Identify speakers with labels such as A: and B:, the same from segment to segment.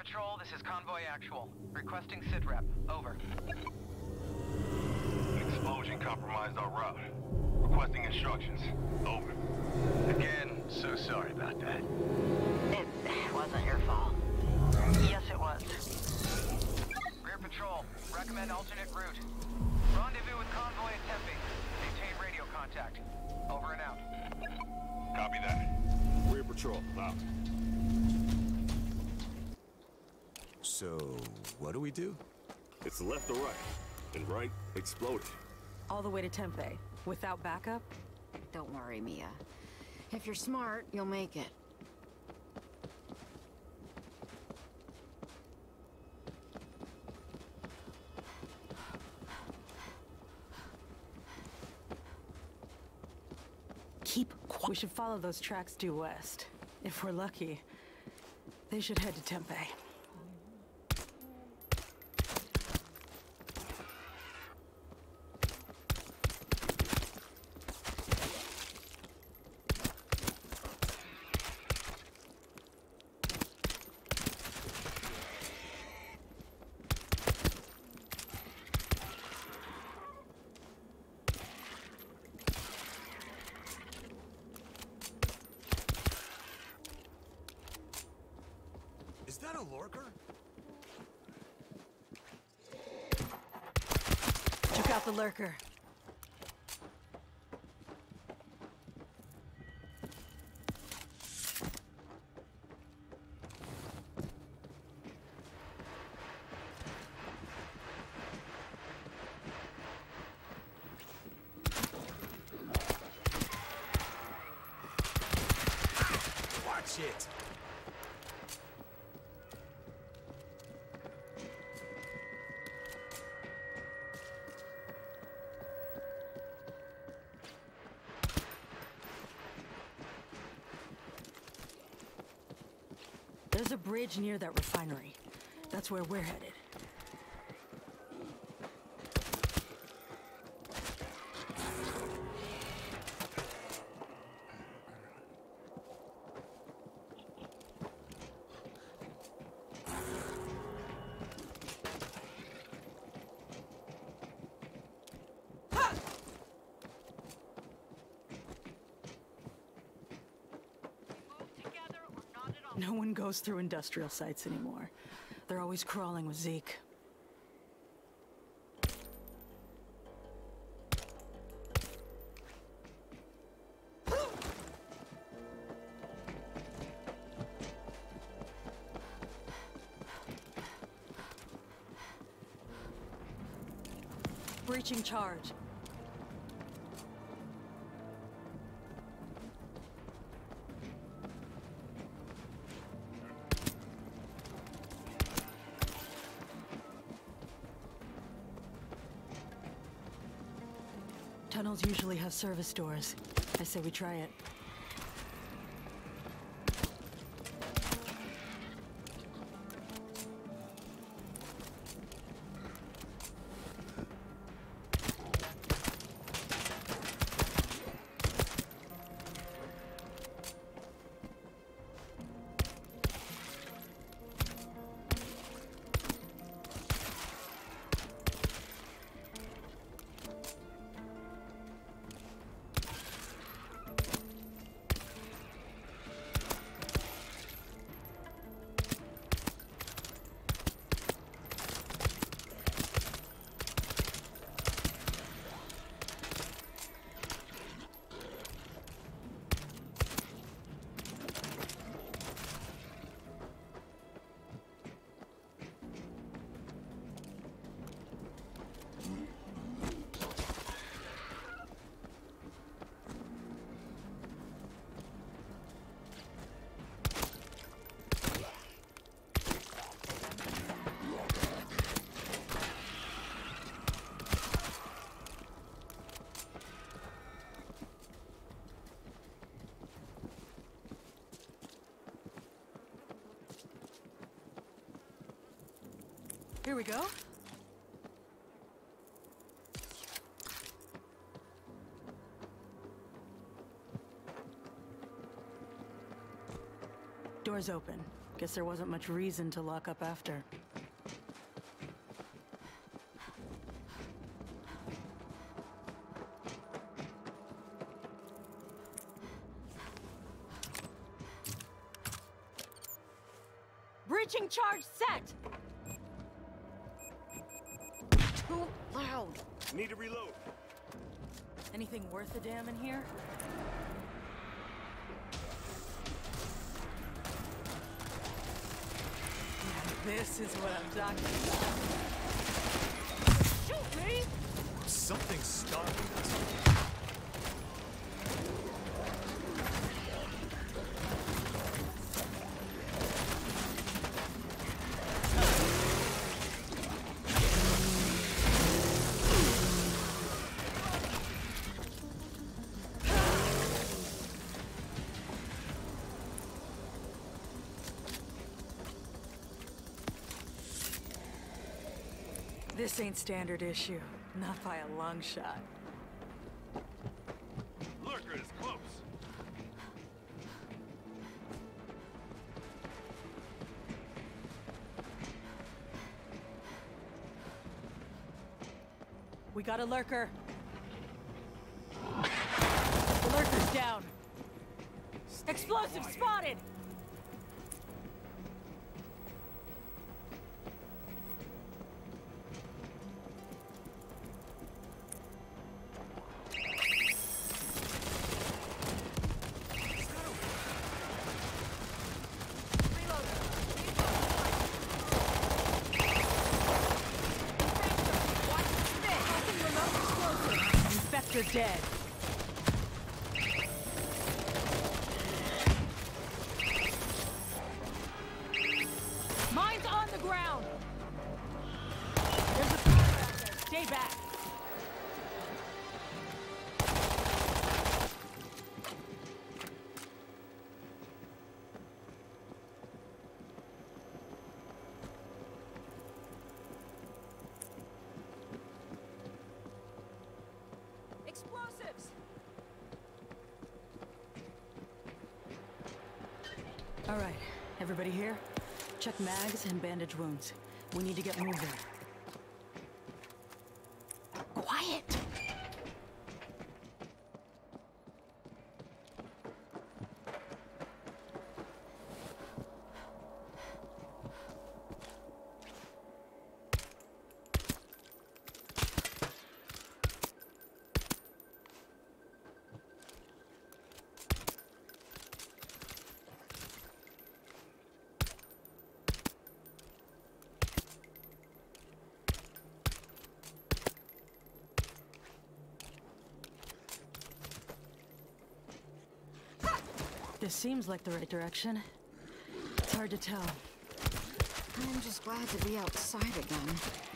A: Patrol, this is Convoy Actual. Requesting SITREP. Over.
B: An explosion compromised our route. Requesting instructions. Over.
C: Again, so sorry about that.
A: It wasn't your fault. Yes, it was. Rear Patrol, recommend alternate route. Rendezvous with Convoy at Tempe. Maintain radio contact. Over and out.
B: Copy that.
D: Rear patrol, out.
E: So, what do we do?
D: It's left or right. And right, exploded.
F: All the way to Tempe, without backup?
G: Don't worry, Mia. If you're smart, you'll make it.
F: Keep quiet. We should follow those tracks due west. If we're lucky, they should head to Tempe.
E: Is that a lurker?
F: Took out the lurker.
E: Watch it!
F: There's a bridge near that refinery. That's where we're headed. No one goes through industrial sites anymore. They're always crawling with Zeke. Breaching charge. Tunnels usually have service doors. I say we try it. Here we go. Doors door's open. Guess there wasn't much reason to lock up after. Breaching charge set!
G: Too loud.
D: Need to reload.
F: Anything worth a damn in here? Now this is what I'm talking about. Shoot me!
E: Something's starting us.
F: This ain't standard issue. Not by a long shot.
B: Lurker is close.
F: We got a lurker. The lurker's down. Explosive spotted! Infector dead. Mine's on the ground. There's a fire out there. Stay back. Explosives! All right, everybody here? Check mags and bandage wounds. We need to get moving. Quiet! This seems like the right direction. It's hard to tell.
G: I'm just glad to be outside again.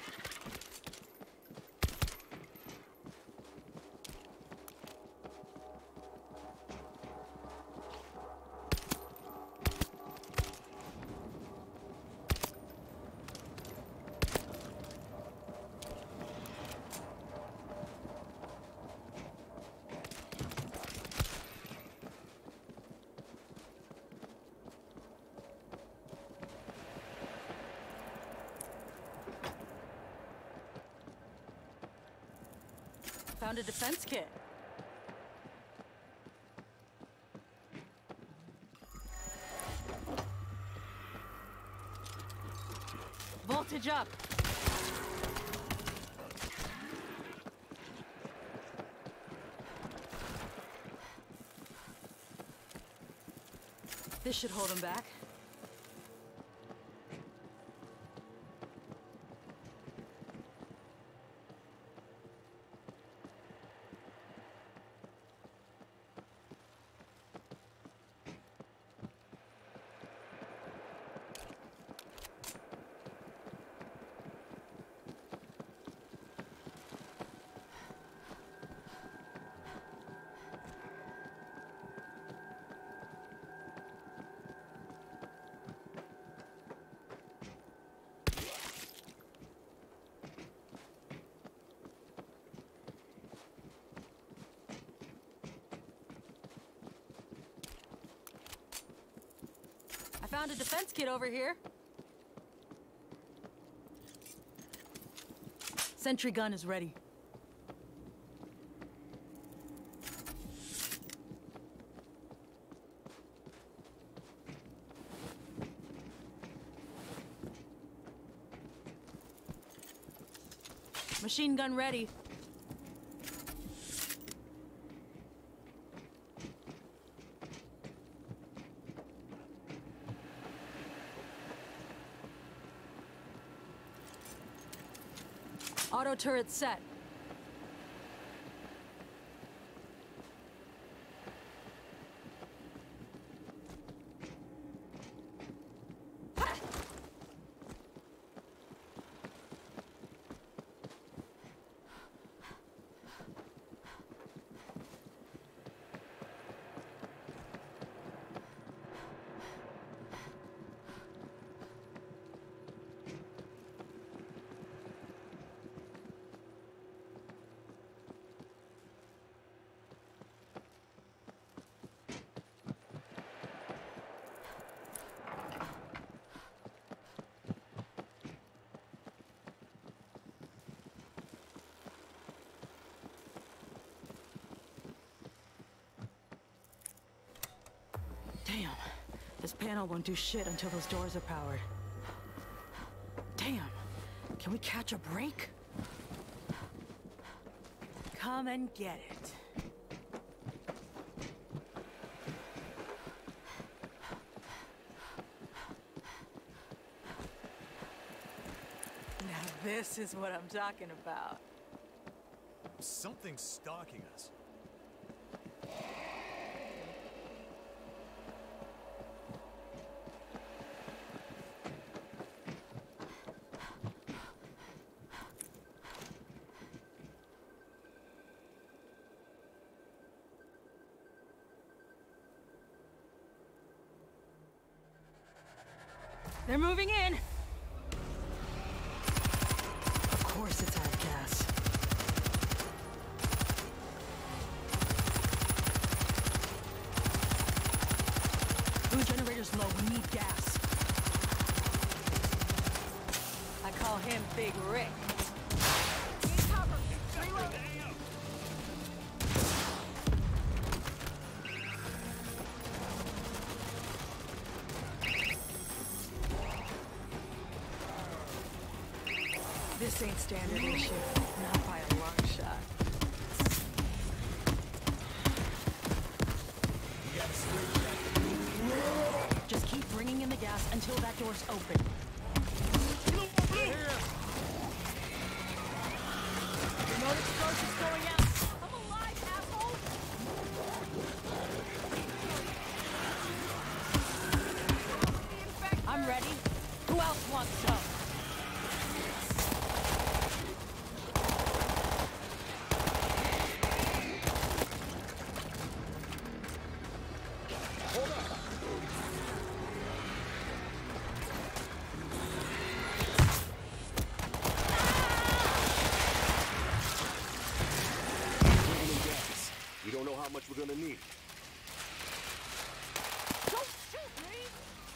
F: Found a defense kit. Voltage up. This should hold him back. found a defense kit over here. Sentry gun is ready. Machine gun ready. Auto turret set. Damn. This panel won't do shit until those doors are powered. Damn. Can we catch a break? Come and get it. Now this is what I'm talking about.
E: Something's stalking us.
F: They're moving in! Of course it's out of gas. Food generator's low, we need gas. I call him Big Rick. Need cover! Reload! This ain't standard issue, not by a long shot. Just keep bringing in the gas until that door's open. Remote explosives going out. I'm alive, asshole! I'm ready. Who else wants some?
D: We don't know how much we're gonna need.
F: Don't shoot me!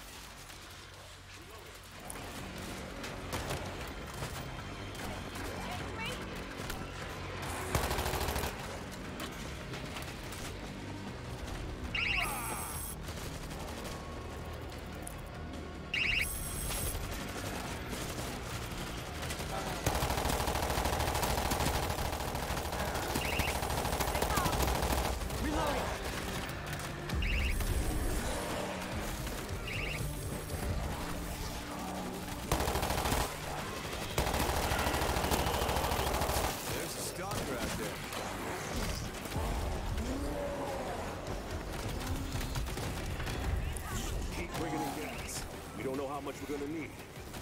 D: How much we're gonna need.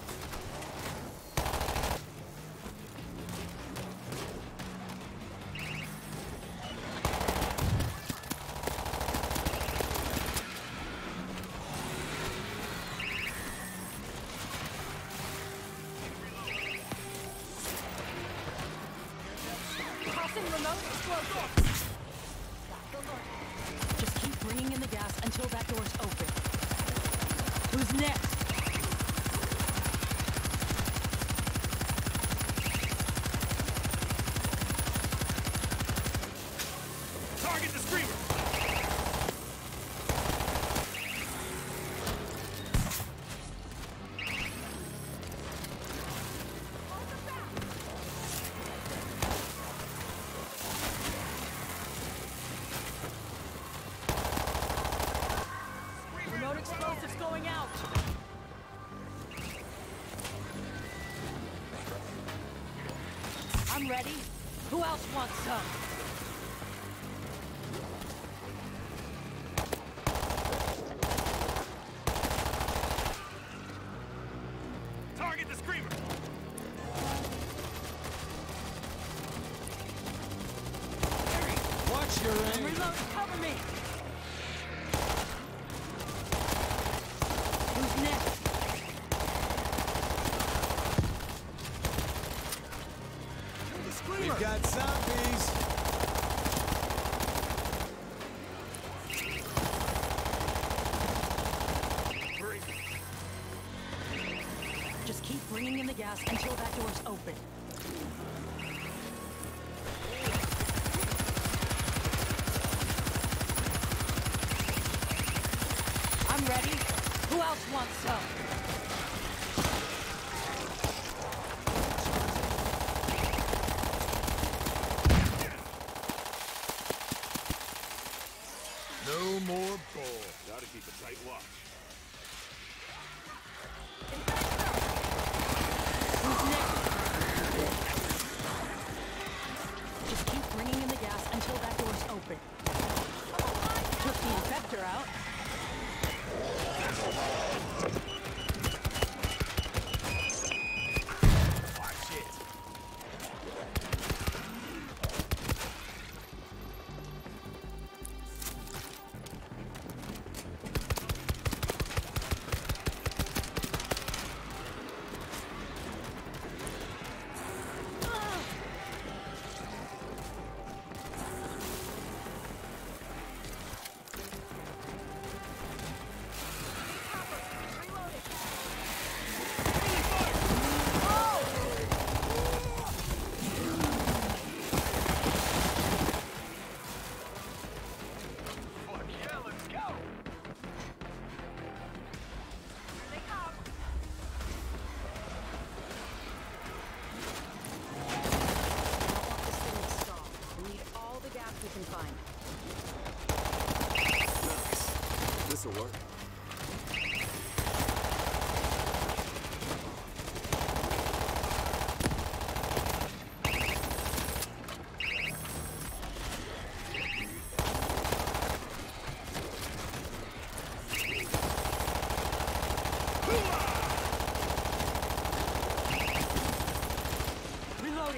F: Crossing remote explosive. Just keep bringing in the gas until that door's open. Who's next?
D: Target the screamer!
F: Remote explosives going out! I'm ready. Who else wants some?
D: Target the screamer!
E: Watch your
F: I'm
E: aim.
F: reloading. Cover me! Who's next?
E: We've got zombies.
F: Just keep bringing in the gas until that door's open. I'm ready. Who else wants some?
D: No more bull. Gotta keep a tight watch.
F: Who's next? Just keep bringing in the gas until that door's open. Took the infector out.
E: Watch it.
C: Fuck yeah, let's go!
G: This thing is stalled. We need all the gas we can find.
E: Nice. This'll work.
F: Reloading.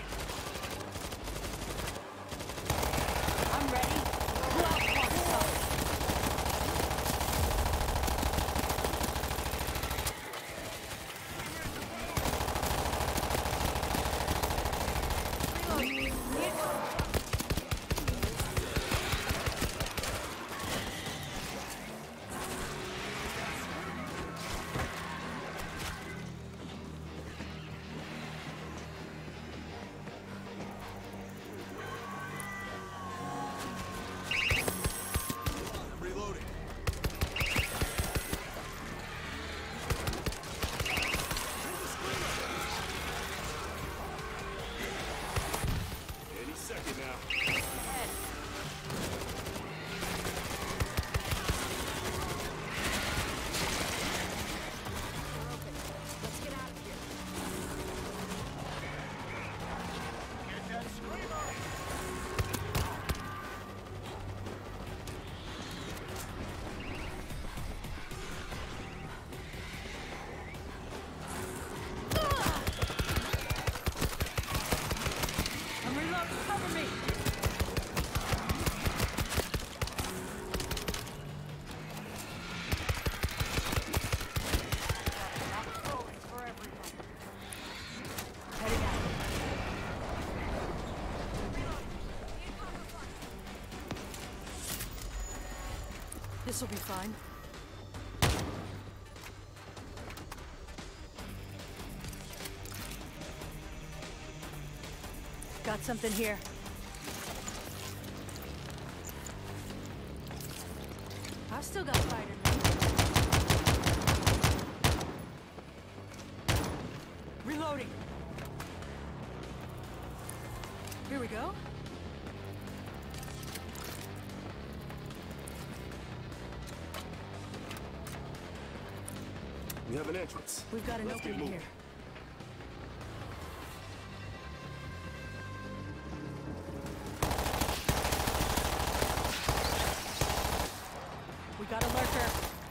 F: I'm ready. Who else wants some? Reloading.
E: I'm reloading.
D: Any second now.
G: Let's get out of here.
C: Get that screamer!
F: I'm reloading. Cover me. Heading out. This'll be fine. Got something here. I've still got Spider-Man. Reloading. Here we go.
D: We have an entrance.
F: We've got an
D: Let's get
F: opening
D: moving.
F: here. We got a lurker.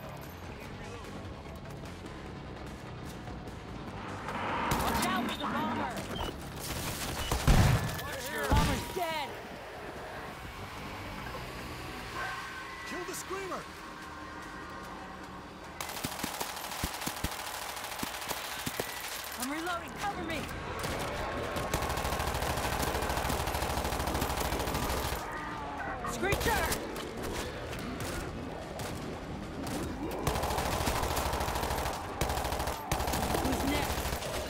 F: Watch out for the bomber! Bomber's dead!
E: Kill the screamer!
F: I'm reloading. Cover me! Screecher! Who's next?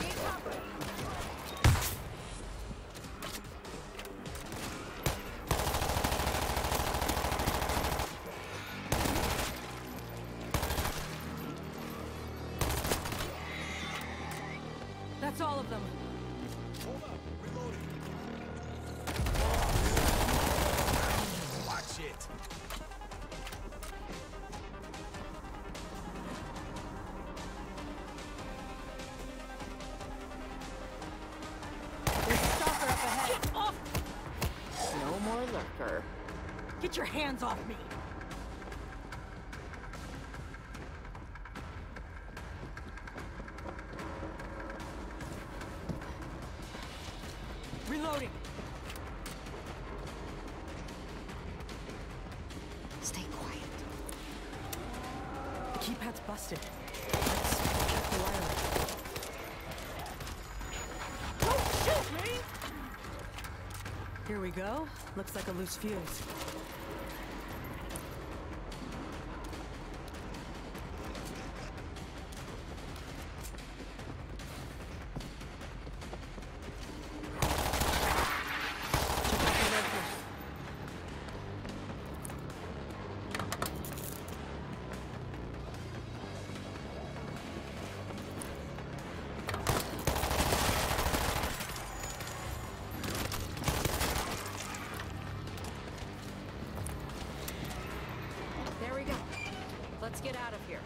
F: That's all of them.
E: Hold up, reloading. Watch it.
F: There's a stalker up ahead. Get off!
G: No more lurker.
F: Get your hands off me! Reloading!
G: Stay quiet.
F: The keypad's busted. Let's check the wiring. Don't shoot me! Here we go. Looks like a loose fuse. Check out the rifle.
G: There we go. Let's get out of here.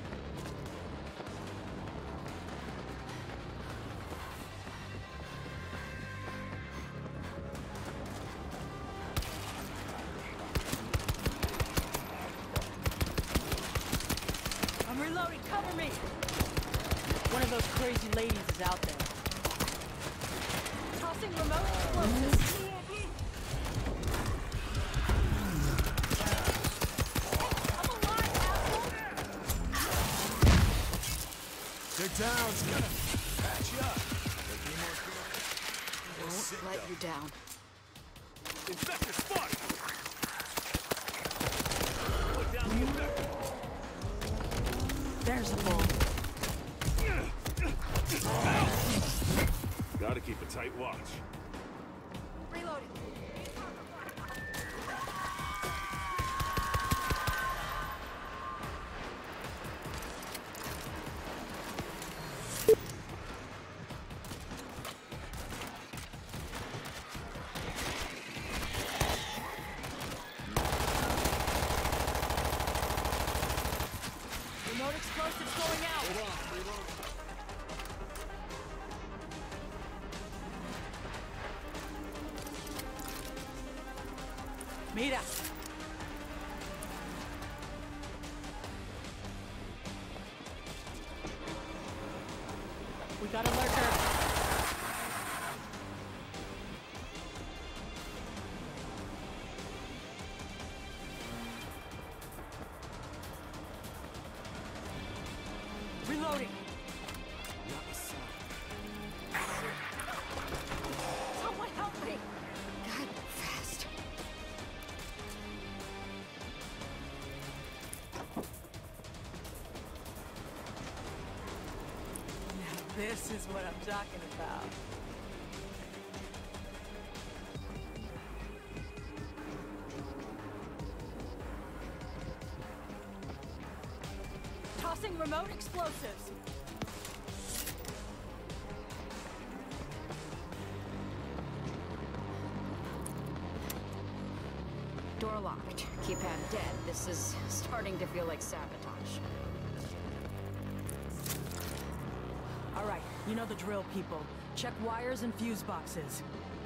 F: I'm reloading. Cover me! One of those crazy ladies is out there. Tossing remote explosives. I'm alive, asshole!
E: They're down. It's gonna patch you up.
G: Won't let you down.
D: Infector spotted! Put down the infector!
F: There's a bull.
D: Gotta keep a tight watch.
G: Reloading.
F: Remote explosives going out. Mira. We got a lurker. Reloading. Someone help me.
G: God, fast.
F: Now this is what I'm talking about. explosives!
G: Door locked. Keypad dead. This is starting to feel like sabotage.
F: All right, you know the drill, people. Check wires and fuse boxes.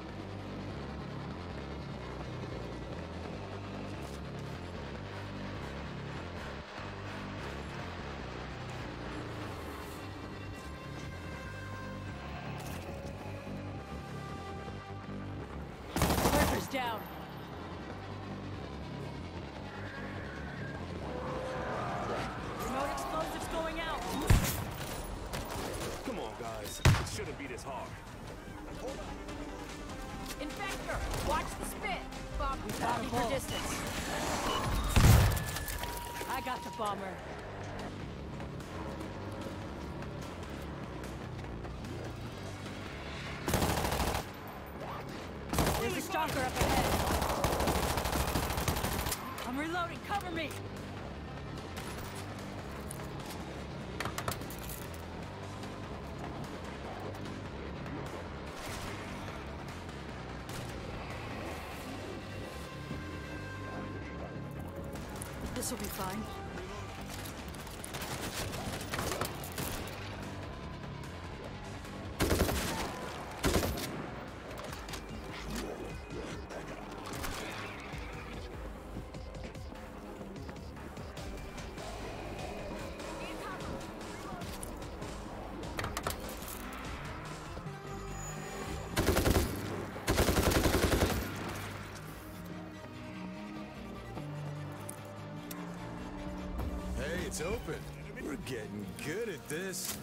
F: Workers down. Remote explosives going out.
D: Come on, guys. It shouldn't be this hard.
G: Infector, watch the spit. Bob, we
F: got
G: keep
F: a
G: your
F: bull.
G: distance.
F: I got the bomber. There's a stalker up ahead. I'm reloading. Cover me. This will be fine.
E: Hey, it's open. We're getting good at this.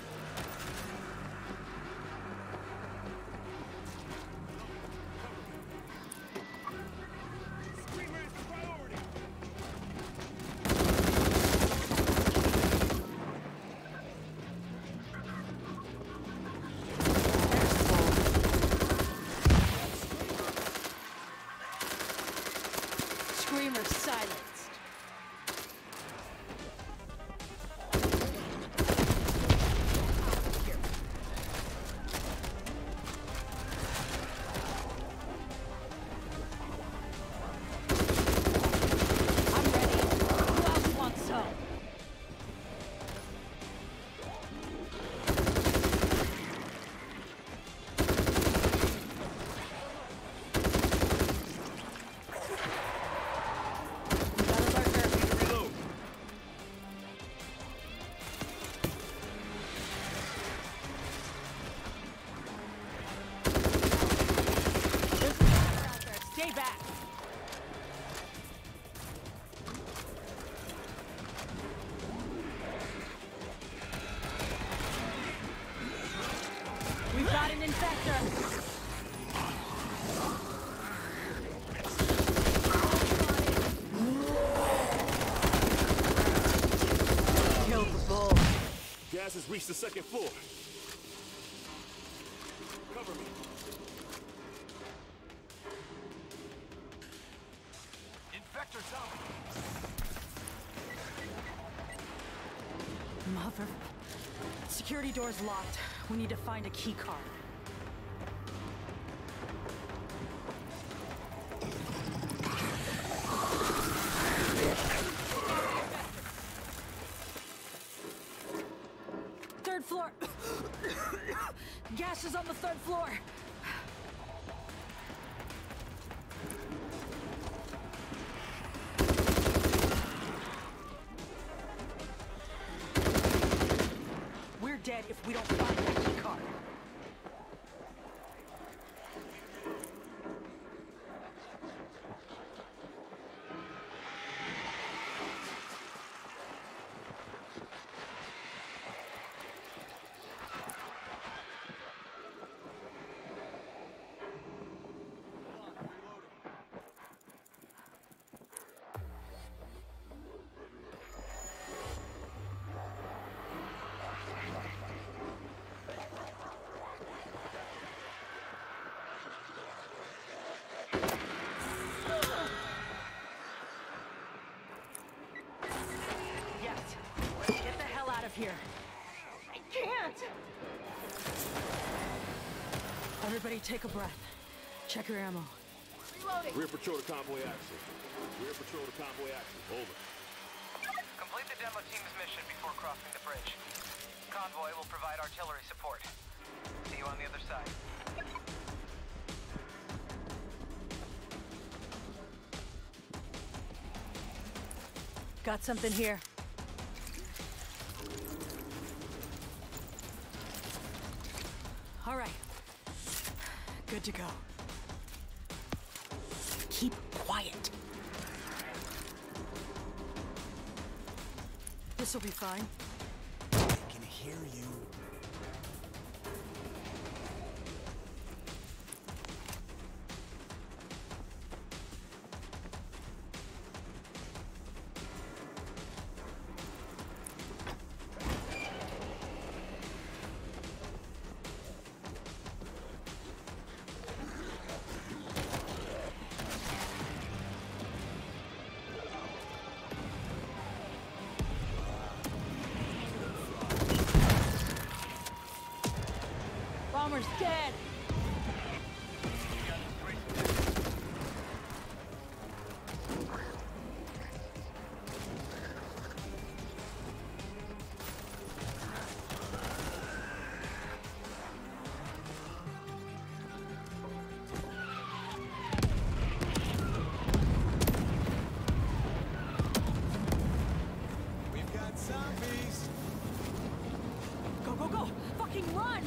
F: Screamer silenced. I'm ready. Who else wants some? We got a lurker.
D: Reload.
F: There's a lurker out there. Stay back. We've got an infector. Kill the bull.
D: Gas has reached the second floor. Cover me.
C: Infector zombie.
F: Mother. Security door's locked. We need to find a key card. Third floor. Gas is on the third floor. We're dead if we don't find that key card. of here.
G: I can't!
F: Everybody take a breath. Check your ammo.
G: Reloading!
D: Rear patrol to convoy action. Rear patrol to convoy action. Over.
A: Complete the demo team's mission before crossing the bridge. Convoy will provide artillery support. See you on the other side.
F: Got something here. All right. Good to go. Keep quiet. This'll be fine.
E: I can hear you.
F: Bomber's dead!
E: We've got zombies.
F: Go, go, go! Fucking run!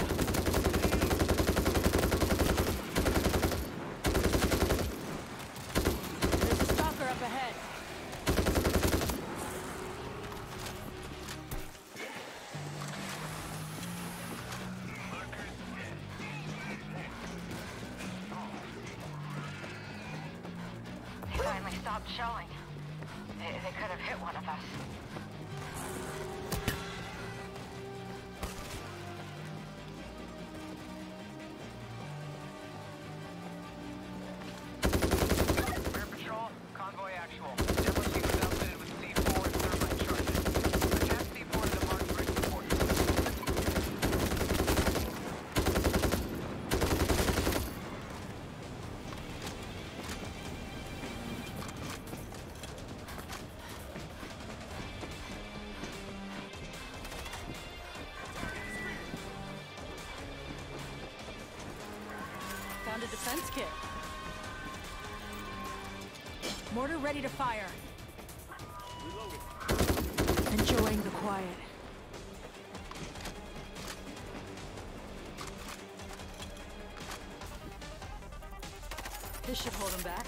F: There's a stalker up ahead.
G: They finally stopped shelling. They could have hit one of us.
A: Rear patrol, convoy actual. Demo team is outfitted with C4 and thermite charges. Attach C4 to the marked bridge support.
F: Found a defense kit. Mortar ready to fire. Enjoying the quiet. This should hold him back.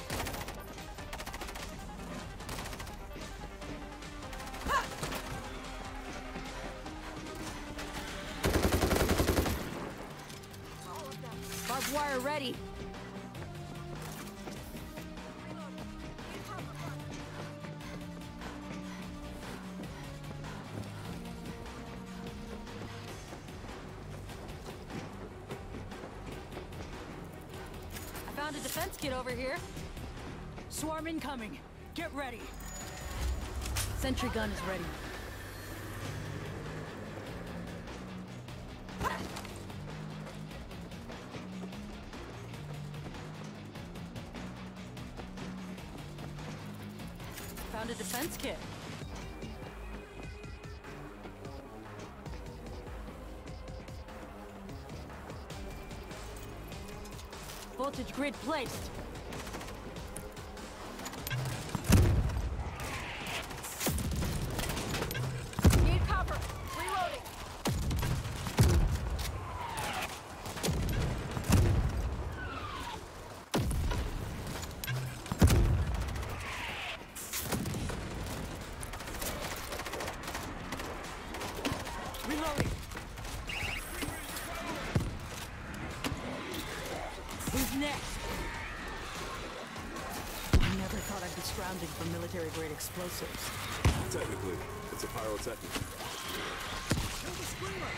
F: Ha! Barbed wire ready. I found a defense kit over here. Swarm incoming. Get ready. Sentry gun is ready. Found a defense kit. Voltage grid placed.
G: Need cover. Reloading.
F: Reloading. Who's next? I never thought I'd be scrounging for military-grade explosives.
D: Technically, it's a pyrotechnic.
E: Kill the screamer.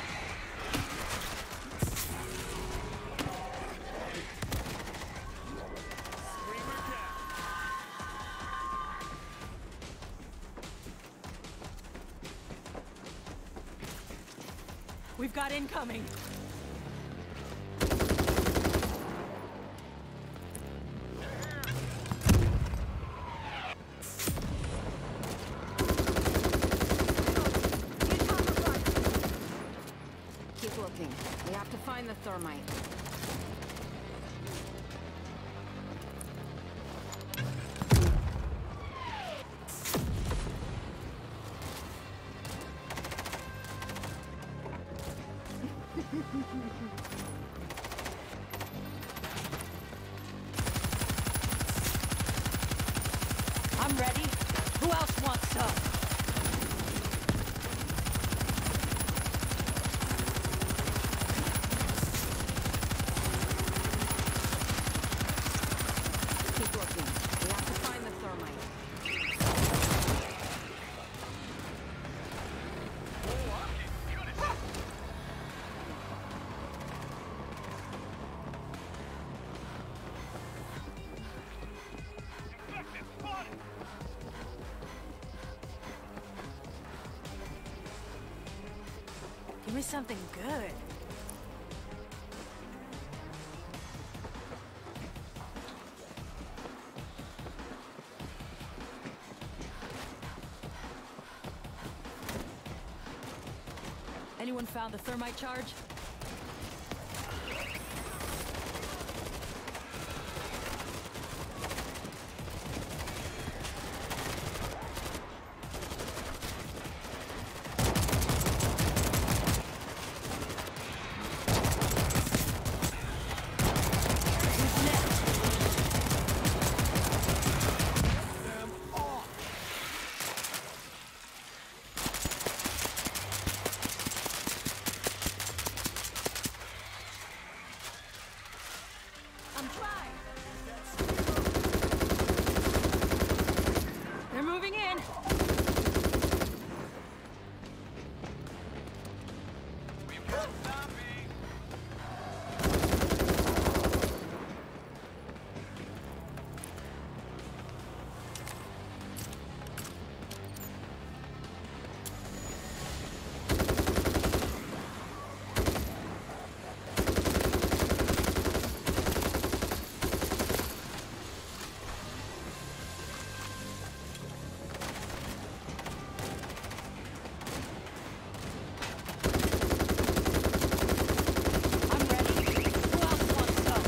F: got incoming.
G: Keep looking. We have to find the thermite.
F: I'm ready. Who else wants some?
G: Keep looking. We have to find the thermite.
F: Give me something good. Anyone found the thermite charge? I'm dry. They're moving in.
C: We've got zombies.
F: I'm ready. Who else wants some?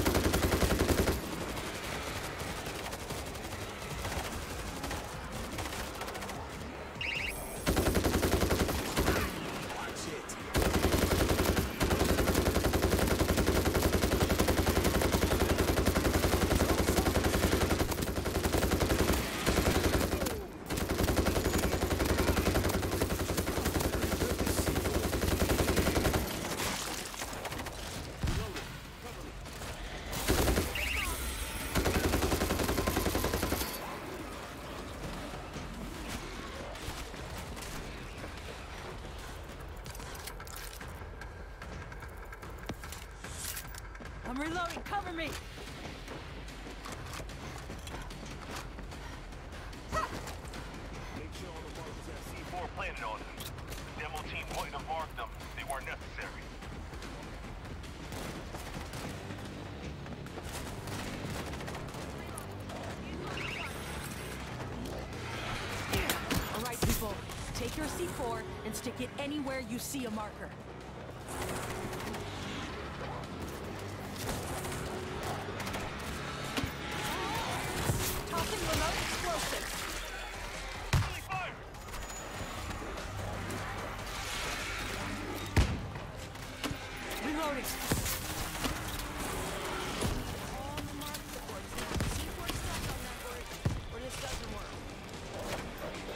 E: Watch it.
F: I'm reloading. Cover me.
B: Make sure all the markers have C4 planted on them. The demo team wouldn't have marked them if they weren't necessary.
F: All right, people. Take your C4 and stick it anywhere you see a marker. Tossing remote explosive.
B: Friendly fire!
F: Reloading.
G: All the mark supports have C4 stuck on that or this doesn't work.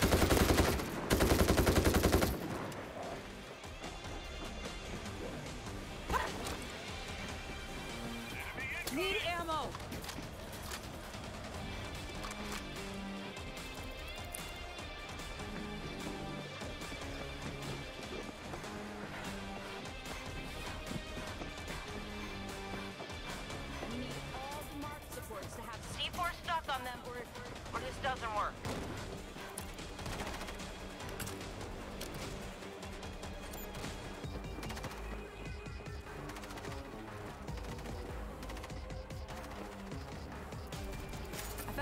F: Need ammo.
G: We need all the mark supports to have C4 stuck on them or this doesn't work.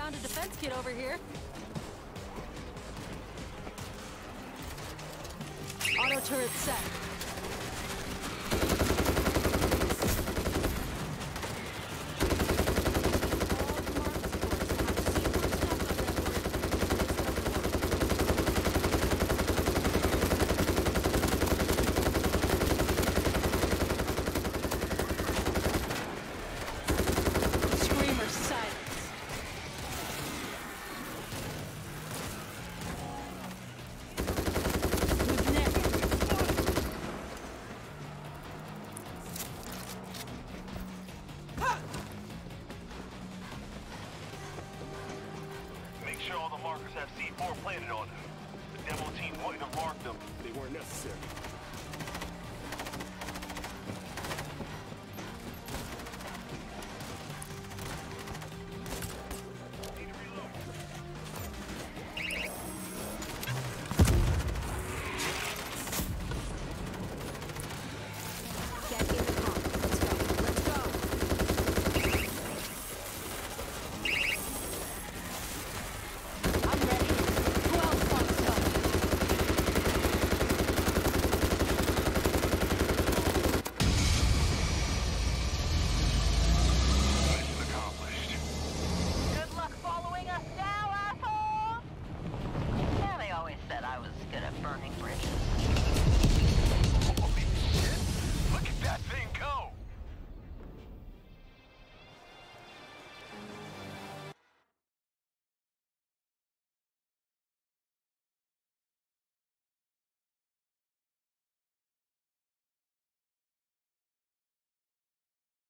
G: found a defense kit over here. Auto turret set. Screamer silence. Who's next?
B: Make sure all the markers have C4 planted on them. The demo team wouldn't have marked them.
D: They weren't necessary.